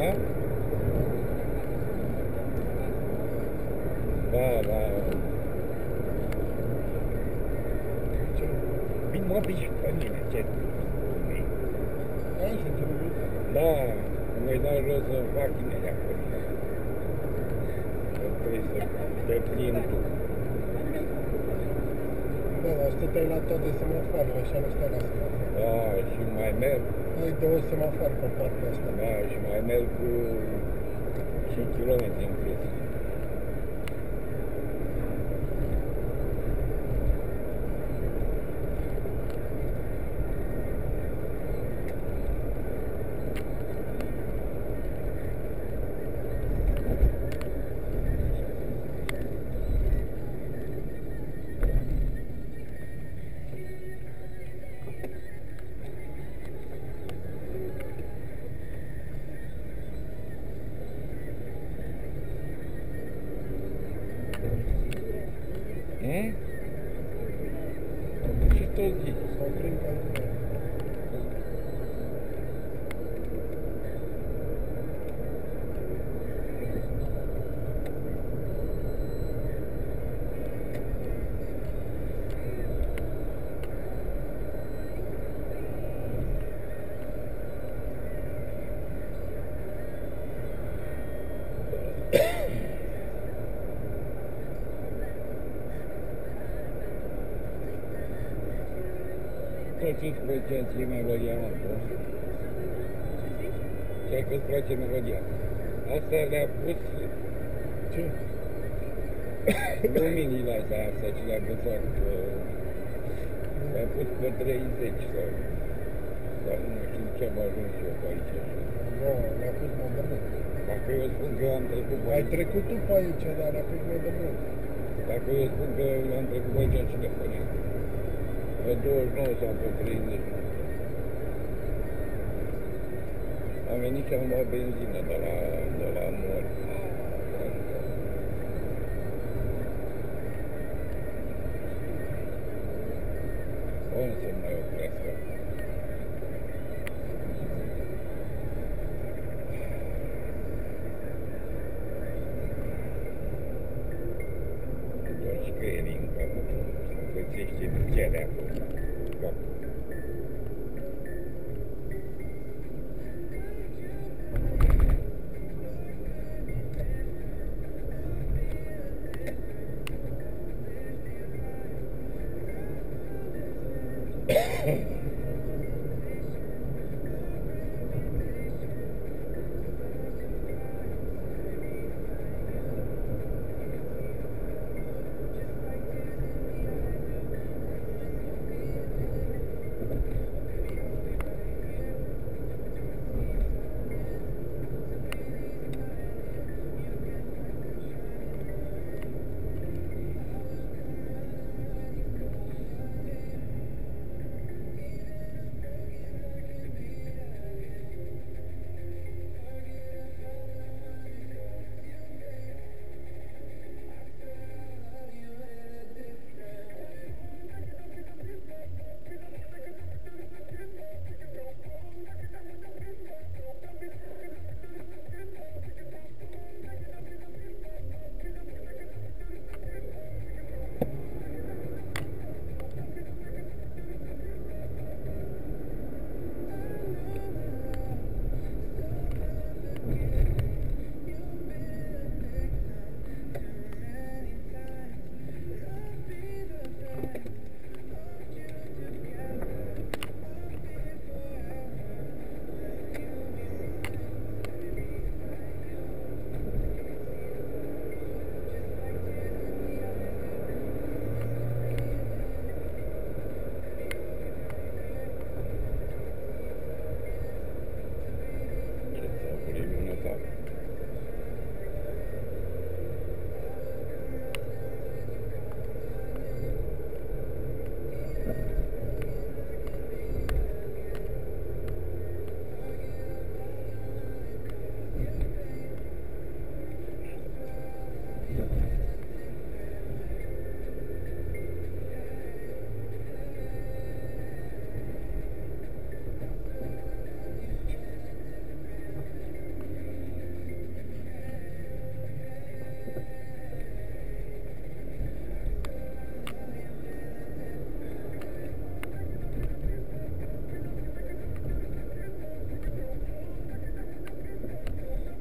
Da? Da, da. Vin mă piși pe mine, ce? Da, voi da jos să fac imediat pe mine. Trebuie să te plin tu. Da, dar stăteai la toate semafoarele, așa nu stai la semafoare. Da, și mai merg. Ai 2 semafoare pe partea asta. Da, și mai merg cu 5 km în plus. Și tot zici. Sau prin calcul. Tot ce-ți place ție melodia noastră? Ce că-ți place melodia? Asta le-a pus Ce? luminile astea ce le-a găsat. Le-a pus pe 30 sau nu știu ce am ajuns eu pe aici. Nu, le-a pus mai de mult. Dacă eu spun că am trecut pe Ai aici, trecut tu pe aici, dar le-a pus mai de mult. dacă eu spun că am trecut pe aici, ce le pune? Pe 29 sau pe 30. Am venit și am luat benzină de la mor. Cum să mai oprească? Doar scrierii în capul tău. Găsește ce de acolo. Capul.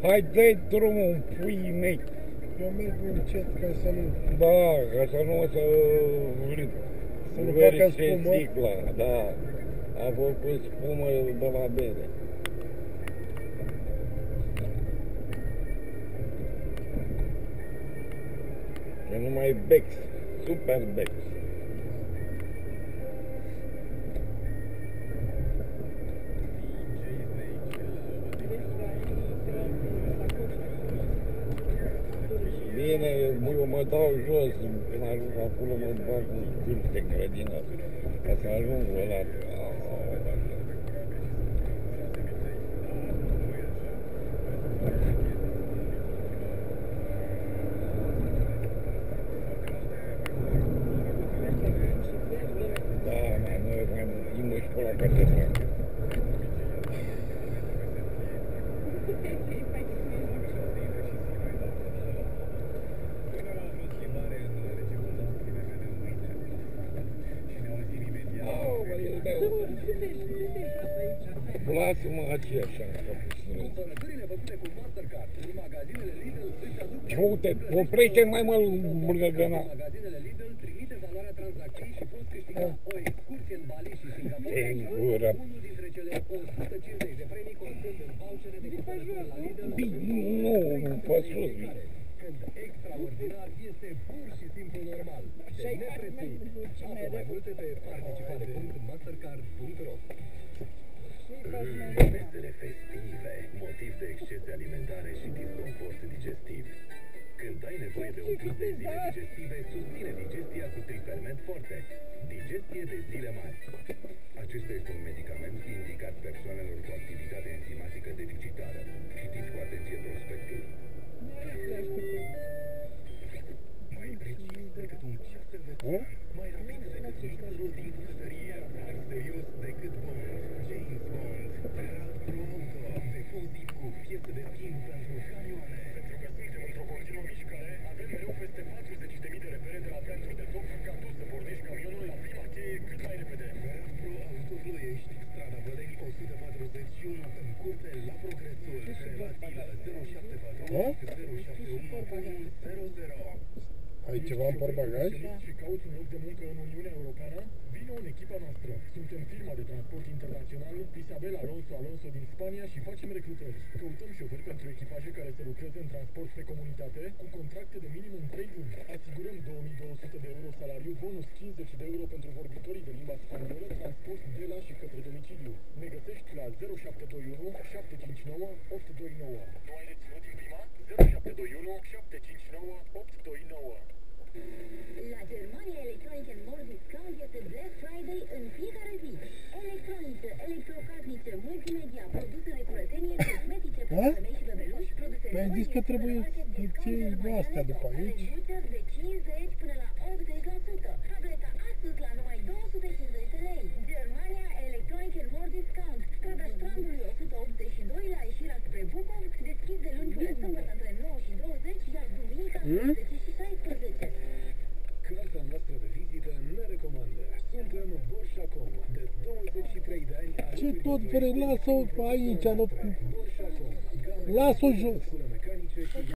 Hai, dă-i drumul în puii mei. Eu merg încet ca să nu... Da, ca să nu o să... Să nu facă spumă. Sticla, da. A făcut spumă de la bere. E numai Bex, super Bex. Bine, eu mă dau jos, când ajung acolo mă bag un cârp de grădină, ca să ajung ăla. Da, noi mai mutim și pe la catedral. Lasă-mă aceea așa, ce uite, oprește mai mă burgăgăna. Ce-i gură. Nu, pe sus. Extraordinar este pur și simplu normal. De neprețuit. Află mai multe pe participare.mastercard.ro. Mesele festive, motiv de excese alimentare și disconfort digestiv. Când ai nevoie de un pic de zile digestive, susține digestia cu Triferment Forte. Digestie de zile mari. Acesta este un medicament indicat persoanelor cu activitate enzimatică deficitară. Citiți cu atenție prospectul. Mai precis decât un ceasă veteran, mai rapid decât mixerul din custărie, mai serios decât Bond, James Bond, Ferrat Pro Auto, depozitiv cu piese de schimb pentru camioane. Pentru că suntem într-o continuă mișcare, avem mereu peste 40.000 de repere de la branduri de top ca tu să pornești camionul la prima cheie cât mai repede. Ferrat Pro Auto Ploiești, strada Văleni 141, în curte la Progresul, relații la 074 Ai ceva în portbagaj? Și cauți un loc de muncă în Uniunea Europeană? Vino în echipa noastră. Suntem firma de transport internațional Isabel Alonso din Spania și facem recrutări. Căutăm șoferi pentru echipaje care să lucreze în transport pe comunitate cu contracte de minimum 3 luni. Asigurăm 2200 de euro salariu, bonus 50 de euro pentru vorbitorii de limba spaniolă, transport de la și către domiciliu. Ne găsești la 0721 759 829. Nu ai reținut din prima? 0721 759 829. La Germania Electronic and More Discount este Black Friday în fiecare zi. Electronice, electrocasnice, multimedia, produse de curățenie, cosmetice, pentru femei și bebeluși, produse Mi-ai zis că trebuie să ții astea după aici. de 50 până la 80%. Tableta Asus la numai 250 de lei. Germania Electronic and More Discount. Strada Strandului 182 la ieșirea spre Bucov, deschis de luni până sâmbătă între 9 și 20, iar duminica 10 și 16. Cartea noastră de vizită ne recomandă. Suntem Borșacom, de 23 de ani. Ce tot vrei? Lasă-o aici, nu... Borșacom, Lasă-o jos! mecanice și